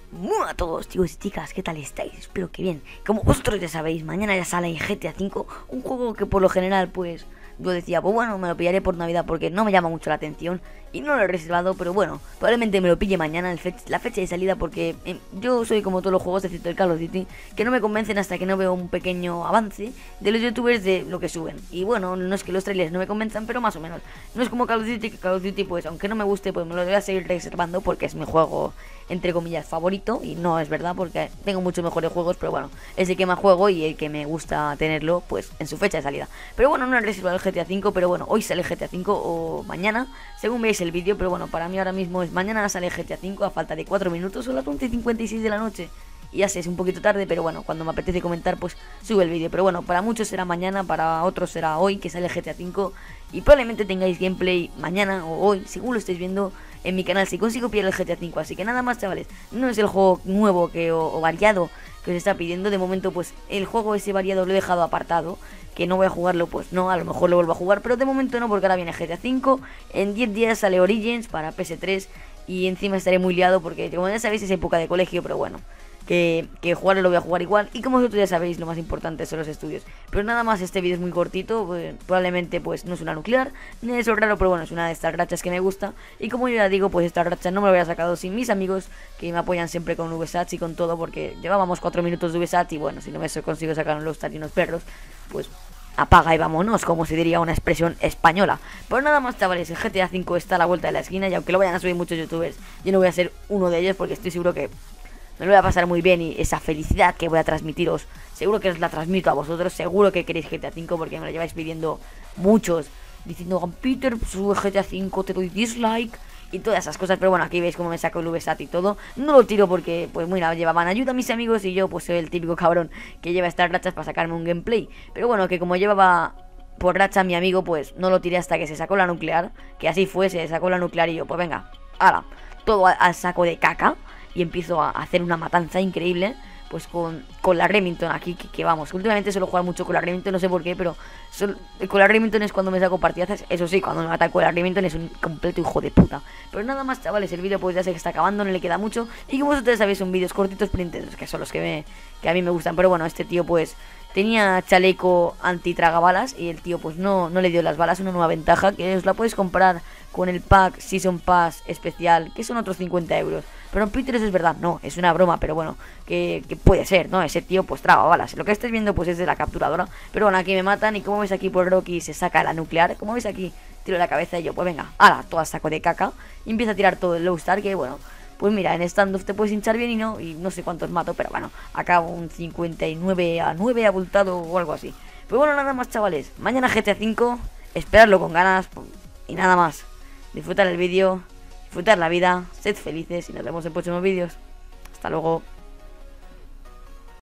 Hola a todos, chicos y chicas, ¿qué tal estáis? Espero que bien. Como vosotros ya sabéis, mañana ya sale GTA V, un juego que por lo general, pues, yo decía, pues bueno, me lo pillaré por Navidad porque no me llama mucho la atención y no lo he reservado, pero bueno, probablemente me lo pille mañana, la fecha de salida, porque yo soy como todos los juegos, excepto el Call of Duty, que no me convencen hasta que no veo un pequeño avance de los youtubers de lo que suben. Y bueno, no es que los trailers no me convenzan, pero más o menos. No es como Call of Duty, que Call of Duty, pues, aunque no me guste, pues me lo voy a seguir reservando porque es mi juego entre comillas favorito, y no es verdad porque tengo muchos mejores juegos, pero bueno, es el que más juego y el que me gusta tenerlo pues en su fecha de salida. Pero bueno, no he reservado el GTA V, pero bueno, hoy sale GTA V o mañana, según veis el vídeo, pero bueno, para mí ahora mismo es mañana sale GTA V a falta de 4 minutos, son las 11:56 de la noche. Y ya sé, es un poquito tarde, pero bueno, cuando me apetece comentar, pues sube el vídeo. Pero bueno, para muchos será mañana, para otros será hoy, que sale GTA V. Y probablemente tengáis gameplay mañana o hoy, según lo estéis viendo en mi canal, si consigo pillar el GTA V. Así que nada más, chavales, no es el juego nuevo o variado que os está pidiendo. De momento, pues el juego ese variado lo he dejado apartado, que no voy a jugarlo, pues no, a lo mejor lo vuelvo a jugar, pero de momento no, porque ahora viene GTA V. En 10 días sale Origins para PS3 y encima estaré muy liado porque, como ya sabéis, es época de colegio, pero bueno, que jugarlo lo voy a jugar igual. Y como vosotros ya sabéis, lo más importante son los estudios. Pero nada más, este vídeo es muy cortito, pues, probablemente pues no es una nuclear, ni es raro, pero bueno, es una de estas rachas que me gusta. Y como yo ya digo, pues esta racha no me lo había sacado sin mis amigos, que me apoyan siempre con VSATs y con todo, porque llevábamos 4 minutos de VSAT y bueno, si no me consigo sacar un Lowstar y unos perros, pues apaga y vámonos, como se diría una expresión española. Pero nada más, chavales, el GTA V está a la vuelta de la esquina y aunque lo vayan a subir muchos youtubers, yo no voy a ser uno de ellos porque estoy seguro que me lo voy a pasar muy bien y esa felicidad que voy a transmitiros, seguro que os la transmito a vosotros, seguro que queréis GTA V porque me lo lleváis pidiendo muchos, diciendo, Peter, sube GTA V, te doy dislike y todas esas cosas. Pero bueno, aquí veis cómo me saco el VSAT y todo. No lo tiro porque, pues mira, llevaban ayuda a mis amigos y yo pues soy el típico cabrón que lleva estas rachas para sacarme un gameplay. Pero bueno, que como llevaba por racha mi amigo, pues no lo tiré hasta que se sacó la nuclear, que así fue, se sacó la nuclear y yo, pues venga, ahora, todo al saco de caca. Y empiezo a hacer una matanza increíble, pues con la Remington aquí, que vamos, últimamente suelo jugar mucho con la Remington, no sé por qué, pero con la Remington es cuando me saco partidazas. Eso sí, cuando me ataco con la Remington es un completo hijo de puta. Pero nada más, chavales, el vídeo pues ya sé que está acabando, no le queda mucho. Y como vosotros sabéis, son vídeos cortitos pero intensos, que son los que a mí me gustan. Pero bueno, este tío pues tenía chaleco anti-tragabalas y el tío pues no le dio las balas. Una nueva ventaja, que os la puedes comprar con el pack Season Pass especial, que son otros 50 euros. Pero en Peter eso es verdad, no, es una broma, pero bueno, que puede ser, ¿no? Ese tío pues traba balas. Lo que estáis viendo pues es de la capturadora. Pero bueno, aquí me matan y como veis aquí por Rocky se saca la nuclear. Como veis aquí, tiro la cabeza y yo, pues venga, ala, todo a saco de caca. Y empieza a tirar todo el Lowstar, que bueno, pues mira, en standoff te puedes hinchar bien y no sé cuántos mato, pero bueno, acabo un 59-9 abultado o algo así. Pero bueno, nada más, chavales, mañana GTA V, esperadlo con ganas y nada más. Disfrutar el vídeo, disfrutar la vida, sed felices y nos vemos en próximos vídeos. Hasta luego.